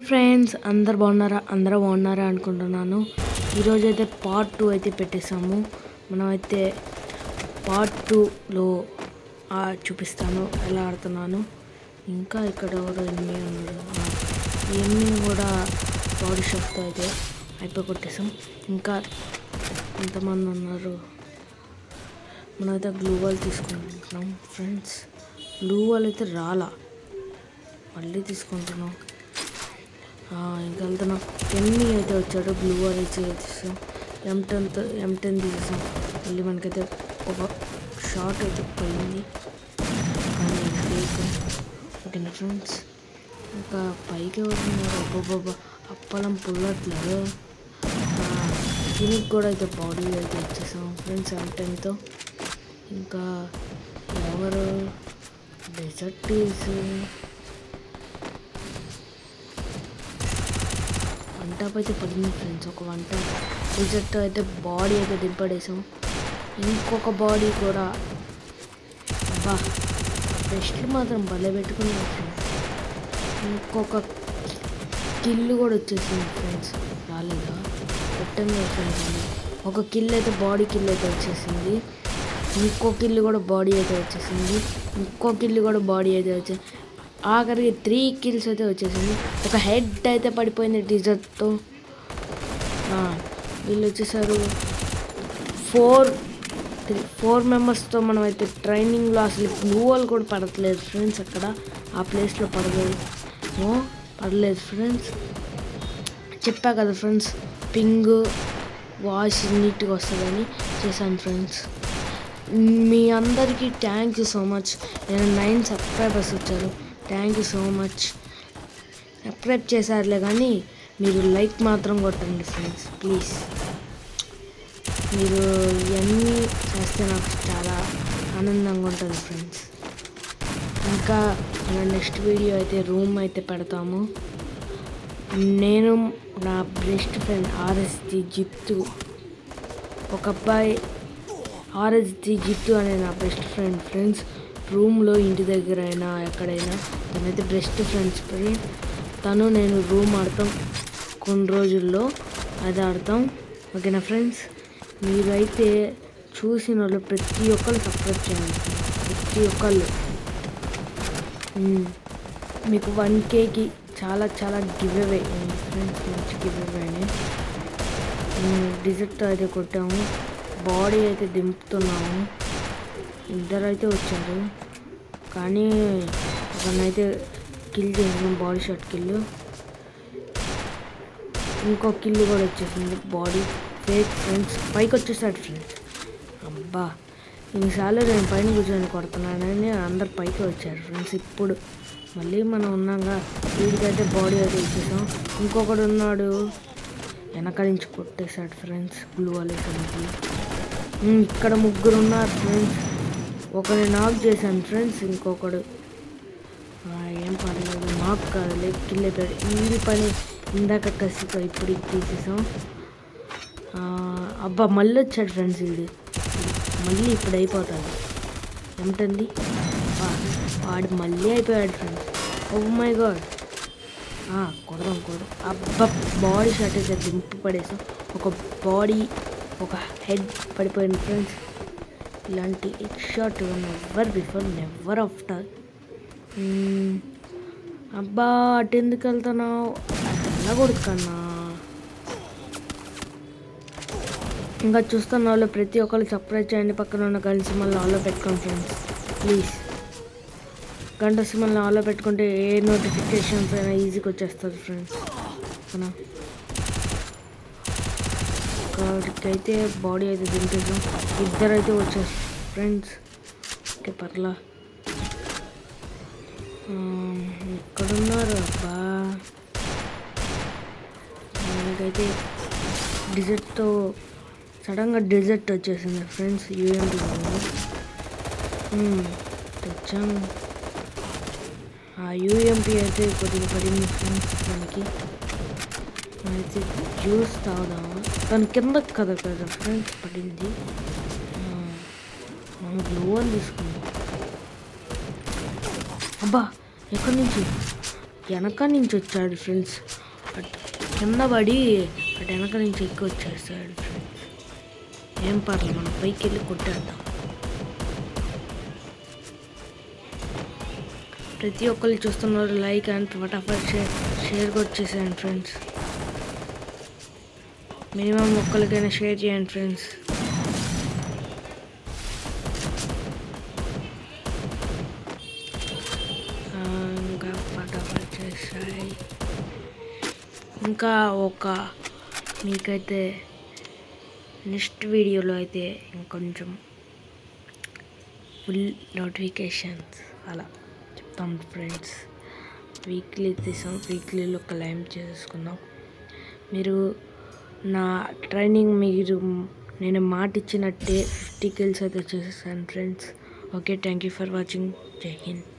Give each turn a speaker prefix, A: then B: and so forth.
A: Friends అందరు బాగున్నారా అనుకుంటున్నాను. ఈరోజు అయితే పార్ట్ 2 అయితే పెట్టేసాము. మనమైతే పార్ట్ 2లో చూపిస్తాను ఎలా ఆడుతున్నాను. ఇంకా ఇక్కడ ఎవరు ఎనిమిది ఉన్నారు. ఈ ఎనిమిది కూడా బాడీ షాట్తో అయితే అయిపోయి కొట్టేసాం. ఇంకా ఎంతమంది ఉన్నారు. మనమైతే గ్లూ వాల్ తీసుకుంటున్నాం ఫ్రెండ్స్. గ్లూ వాల్ అయితే రాలా, మళ్ళీ తీసుకుంటున్నాం. ఇంకా వెళ్తున్నాం. ఎన్ని అయితే వచ్చాడో గ్లూ వాల్ అయితే తీసాం. M10 తీసేసాం. మళ్ళీ మనకైతే ఒక షార్ట్ అయితే పోయింది, కానీ ఫేక్. ఓకేనా ఫ్రెండ్స్, ఇంకా పైకి ఎవరున్నారు. అబ్బాబ్బా అప్పలం పుల్లట్లేదు. దీనికి కూడా అయితే బాడీ అయితే వచ్చేసాం ఫ్రెండ్స్ M10తో. ఇంకా ఎవరు డెజర్ట్ వన్ టాప్ అయితే పడింది ఫ్రెండ్స్. ఒక వన్ టాప్ డెజర్ట్ అయితే బాడీ అయితే దింపడేసాం. ఇంకొక బాడీ కూడా అబ్బా బెస్ట్లు మాత్రం భలే పెట్టుకున్నాం ఫ్రెండ్స్. ఇంకొక కిల్ కూడా వచ్చేసింది ఫ్రెండ్స్. రాలేదా పెట్టండి ఫ్రెండ్స్. ఒక కిల్ అయితే బాడీ కిల్ అయితే వచ్చేసింది. ఇంకో కిల్ కూడా బాడీ అయితే వచ్చేసింది. ఇంకో కిల్ కూడా బాడీ అయితే వచ్చేసింది. ఆఖరికి 3 కిల్స్ అయితే వచ్చేసింది. ఒక హెడ్ అయితే పడిపోయింది డిజర్ట్తో. వీళ్ళు వచ్చేసారు 4 మెంబర్స్తో. మనం అయితే ట్రైనింగ్లో అసలు గ్లూ వాల్ కూడా పడట్లేదు ఫ్రెండ్స్. అక్కడ ఆ ప్లేస్లో పడలేదు ఫ్రెండ్స్. చెప్పా కదా ఫ్రెండ్స్, పింగ్ వాయిస్ నీట్గా వస్తుందని చేశాను ఫ్రెండ్స్. మీ అందరికీ థ్యాంక్ యూ సో మచ్. నేను 9 సబ్స్క్రైబర్స్ వచ్చారు. Thank you so much. Subscribe చేశారులే కానీ మీరు లైక్ మాత్రం కొట్టండి ఫ్రెండ్స్ ప్లీజ్. మీరు ఇవన్నీ చేస్తే నాకు చాలా ఆనందంగా ఉంటుంది ఫ్రెండ్స్. ఇంకా మన నెక్స్ట్ వీడియో అయితే రూమ్ అయితే పెడతాము. నేను నా బెస్ట్ ఫ్రెండ్ RSG జిత్తు, ఒక అబ్బాయి RSG జిత్తు అనే నా బెస్ట్ ఫ్రెండ్ ఫ్రెండ్స్. రూమ్లో ఇంటి దగ్గర అయినా ఎక్కడైనా తనైతే బెస్ట్ ఫ్రెండ్స్. తను నేను రూమ్ ఆడతాం కొన్ని రోజుల్లో, అది ఆడతాం. ఓకేనా ఫ్రెండ్స్, మీరైతే చూసిన వాళ్ళు ప్రతి ఒక్కరు సబ్స్క్రైబ్ చేయండి. ప్రతి ఒక్కళ్ళు మీకు 1Kకి చాలా గివ్ అవే ఫ్రెండ్స్. మంచి గివ్ అవేని డిజర్ట్ అయితే కొట్టాము. బాడీ అయితే దింపుతున్నాము. ఇద్దరు అయితే వచ్చారు, కానీ ఒకనైతే కిల్ చేసినాం బాడీ షాట్ కిల్. ఇంకో కిల్ కూడా వచ్చేసింది బాడీ ఫేక్ ఫ్రెండ్స్. పైకి వచ్చేసాడు ఫ్రెండ్స్. అబ్బా ఇన్నిసార్లు నేను పైన కూర్చొని కొడుతున్నానని అందరు పైకి వచ్చారు ఫ్రెండ్స్. ఇప్పుడు మళ్ళీ మనం ఉన్నాగా, వీడికైతే బాడీ అయితే ఇచ్చేసాం. ఇంకొకడు ఉన్నాడు వెనక నుంచి కొట్టేశాడు ఫ్రెండ్స్ గ్లూ వేసేసరికి. ఇక్కడ 3 ఉన్నారు ఫ్రెండ్స్. ఒకరిని నాక్ చేశాను ఫ్రెండ్స్. ఇంకొకడు ఏం పర్లేదు, నాక్ కాదు కిల్ అయిపోయాడు. ఈ పని ఇందాక కసితో ఇప్పుడు ఇది తీసేసాం. అబ్బా మళ్ళీ వచ్చాడు ఫ్రెండ్స్. వీడు మళ్ళీ ఇప్పుడు అయిపోతాడు. ఏమిటండి వాడు మళ్ళీ అయిపోయాడు ఫ్రెండ్స్. ఓ మై గాడ్, కొడదాం. అబ్బా బాడీ షాట్ అయితే దింపి పడేసాం. ఒక బాడీ ఒక హెడ్ పడిపోయింది ఫ్రెండ్స్. ఇలాంటి head shot never before never after. అబ్బా అటు ఎందుకు వెళ్తున్నావు, అట్లా కొడుకన్నా. ఇంకా చూస్తున్న వాళ్ళు ప్రతి ఒక్కరు సబ్స్క్రైబ్ చేయండి. పక్కన ఉన్న గంట సింబల్ని ఆన్లో పెట్టుకోండి ఫ్రెండ్స్ ప్లీజ్. గంట సింబల్ని ఆన్లో పెట్టుకుంటే ఏ నోటిఫికేషన్స్ అయినా ఈజీగా వచ్చేస్తుంది ఫ్రెండ్స్. ఓకేనా, ఇక్కడికైతే బాడీ అయితే దింపేసాం. ఇద్దరైతే వచ్చారు ఫ్రెండ్స్. ఓకే పర్లా. ఎక్కడున్నారు అబ్బా. మనకైతే డిజర్ట్తో సడన్గా డిజర్ట్ వచ్చేసింది ఫ్రెండ్స్. UMP తెచ్చాము. UMP అయితే కొద్దిగా పడింది ఫ్రెండ్స్. దానికి అయితే జ్యూస్ తాగుదాము. దాని కింద కదా ఫ్రెండ్స్ పడింది. మనం గ్లూ వాల్ తీసుకుందాం. అబ్బా ఎక్కడి నుంచి వెనక నుంచి వచ్చాడు ఫ్రెండ్స్. కింద పడి అటు వెనక నుంచి ఎక్కువ వచ్చేస్తాడు ఫ్రెండ్స్. ఏం పర్లేదు, మనం పైకి వెళ్ళి కొట్టేద్దాం. ప్రతి ఒక్కరు చూస్తున్నారు, లైక్ అండ్ ఫటాఫట్ షేర్ కూడా చేసేయండి ఫ్రెండ్స్. మినిమం ఒక్కరికైనా షేర్ చేయండి ఫ్రెండ్స్. ఇంకా ఫటాఫట్ చేస్తాయి. ఇంకా మీకైతే నెక్స్ట్ వీడియోలో అయితే ఇంకొంచెం ఫుల్ నోటిఫికేషన్స్ అలా చెప్తాం ఫ్రెండ్స్. వీక్లీ తీసాం, వీక్లీలో ఒక లైవ్ చేసుకున్నాం. మీరు నా ట్రైనింగ్ నేను మాట ఇచ్చినట్టే 50 kills అయితే చేసేసాను friends. Okay, thank you for watching. జై హింద్.